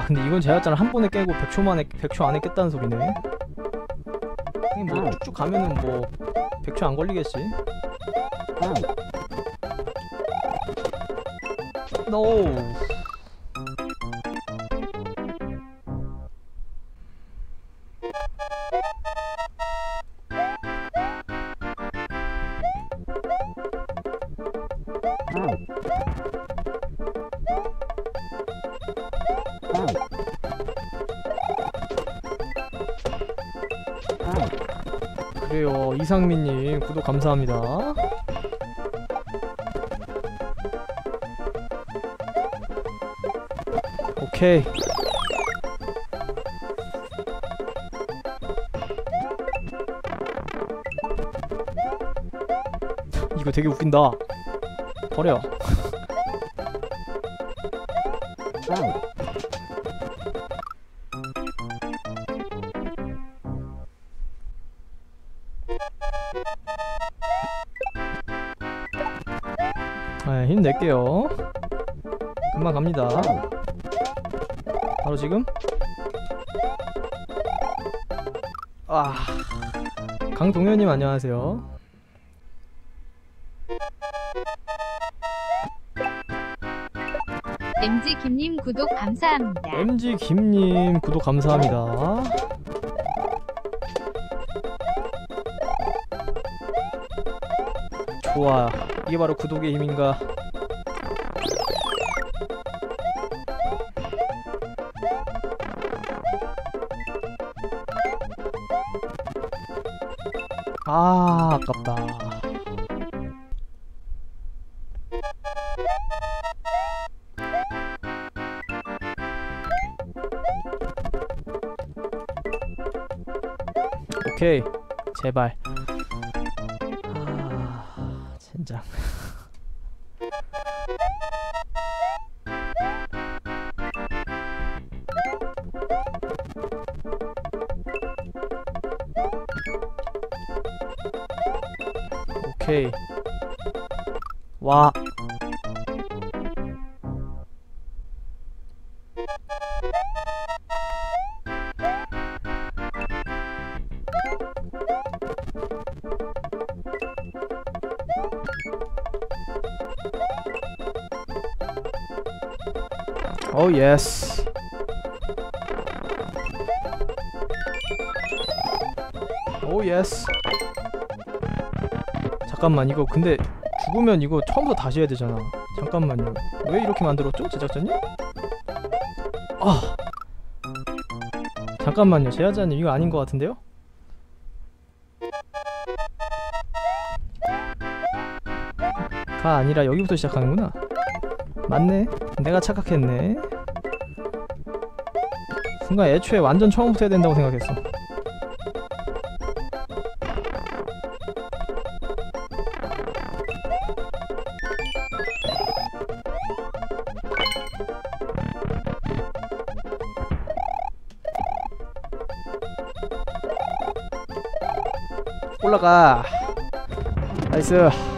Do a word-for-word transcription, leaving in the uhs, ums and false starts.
근데 이건 제작자를 한 번에 깨고 백 초 만에 백 초 안에 깼다는 소리네. 뭐 쭉쭉 가면은 뭐 백 초 안 걸리겠지. 노. 그래요. 이상민님 구독 감사합니다. 오케이. 이거 되게 웃긴다. 버려. 아, 힘낼게요. 금방 갑니다. 바로 지금? 아, 강동현님 안녕하세요. 엠지 김님 구독 감사합니다. 엠지 김님 구독 감사합니다. 좋아, 이게 바로 구독의 힘인가. 아, 아깝다. 오케이, 제발. 아, 젠장. 오케이. 와. 오 예스. 오 예스. 잠깐만, 이거 근데 죽으면 이거 처음부터 다시 해야 되잖아. 잠깐만요. 왜 이렇게 만들었죠? 제작자님? 아, 잠깐만요. 제작자님 이거 아닌 것 같은데요? 가 아니라 여기부터 시작하는구나. 맞네. 내가 착각했네. 순간 애초에 완전 처음부터 해야 된다고 생각했어. 올라가. 나이스.